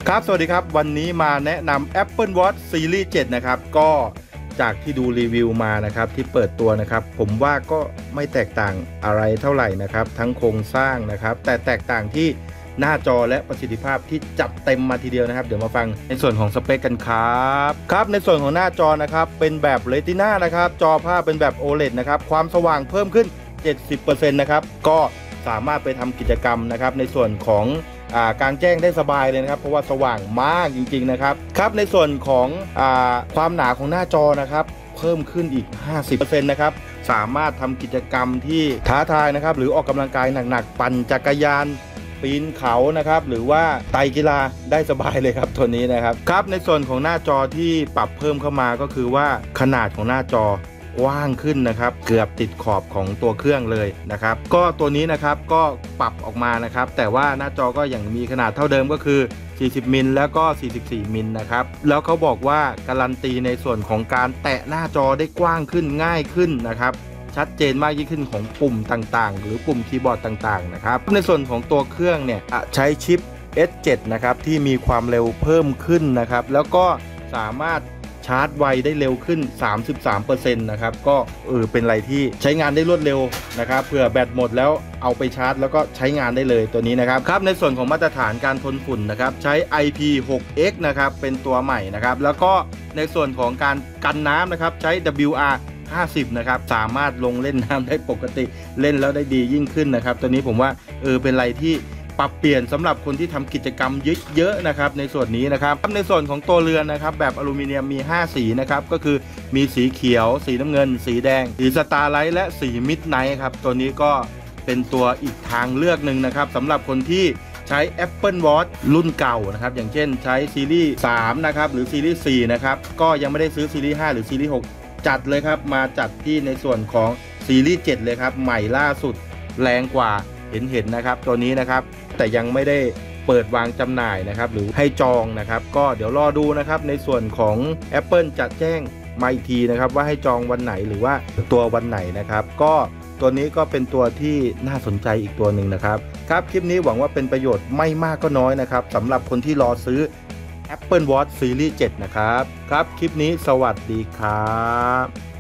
ครับสวัสดีครับวันนี้มาแนะนำ Apple Watch Series 7นะครับก็จากที่ดูรีวิวมานะครับที่เปิดตัวนะครับผมว่าก็ไม่แตกต่างอะไรเท่าไหร่นะครับทั้งโครงสร้างนะครับแต่แตกต่างที่หน้าจอและประสิทธิภาพที่จัดเต็มมาทีเดียวนะครับเดี๋ยวมาฟังในส่วนของสเปคกันครับในส่วนของหน้าจอนะครับเป็นแบบ Retina นะครับจอภาพเป็นแบบ OLED นะครับความสว่างเพิ่มขึ้น 70% นะครับก็สามารถไปทำกิจกรรมนะครับในส่วนของกลางแจ้งได้สบายเลยนะครับเพราะว่าสว่างมากจริงๆนะครับในส่วนของความหนาของหน้าจอนะครับเพิ่มขึ้นอีก 50% นะครับสามารถทำกิจกรรมที่ท้าทายนะครับหรือออกกำลังกายหนักๆปั่นจักรยานปีนเขานะครับหรือว่าไต่กีฬาได้สบายเลยครับตัวนี้นะครับในส่วนของหน้าจอที่ปรับเพิ่มเข้ามาก็คือว่าขนาดของหน้าจอกว้างขึ้นนะครับเกือบติดขอบของตัวเครื่องเลยนะครับก็ตัวนี้นะครับก็ปรับออกมานะครับแต่ว่าหน้าจอก็ยังมีขนาดเท่าเดิมก็คือ40มิลแล้วก็44มิลนะครับแล้วเขาบอกว่าการันตีในส่วนของการแตะหน้าจอได้กว้างขึ้นง่ายขึ้นนะครับชัดเจนมากยิ่งขึ้นของปุ่มต่างๆหรือปุ่มคีย์บอร์ดต่างๆนะครับในส่วนของตัวเครื่องเนี่ยใช้ชิป S7 นะครับที่มีความเร็วเพิ่มขึ้นนะครับแล้วก็สามารถชาร์จไวได้เร็วขึ้น 33% นะครับก็เป็นอะไรที่ใช้งานได้รวดเร็วนะครับเผื่อแบตหมดแล้วเอาไปชาร์จแล้วก็ใช้งานได้เลยตัวนี้นะครับในส่วนของมาตรฐานการทนฝุ่นนะครับใช้ IP6X นะครับเป็นตัวใหม่นะครับแล้วก็ในส่วนของการกันน้ำนะครับใช้ WR50 นะครับสามารถลงเล่นน้ำได้ปกติเล่นแล้วได้ดียิ่งขึ้นนะครับตัวนี้ผมว่าเป็นอะไรที่ปรับเปลี่ยนสำหรับคนที่ทำกิจกรรมเยอะๆนะครับในส่วนนี้นะครับในส่วนของตัวเรือนนะครับแบบอลูมิเนียมมี5สีนะครับก็คือมีสีเขียวสีน้ำเงินสีแดงสีสตาร์ไลท์และสีมิดไนท์ครับตัวนี้ก็เป็นตัวอีกทางเลือกหนึ่งนะครับสำหรับคนที่ใช้ Apple Watch รุ่นเก่านะครับอย่างเช่นใช้ซีรีส์3นะครับหรือซีรีส์4นะครับก็ยังไม่ได้ซื้อซีรีส์5หรือซีรีส์6จัดเลยครับมาจัดที่ในส่วนของซีรีส์7เลยครับใหม่ล่าสุดแรงกว่าเห็นนะครับตัวนี้นะครับแต่ยังไม่ได้เปิดวางจำหน่ายนะครับหรือให้จองนะครับก็เดี๋ยวรอดูนะครับในส่วนของ Apple จะแจ้งมาอีกทีนะครับว่าให้จองวันไหนหรือว่าตัววันไหนนะครับก็ตัวนี้ก็เป็นตัวที่น่าสนใจอีกตัวหนึ่งนะครับคลิปนี้หวังว่าเป็นประโยชน์ไม่มากก็น้อยนะครับสำหรับคนที่รอซื้อ Apple Watch Series 7 นะครับคลิปนี้สวัสดีครับ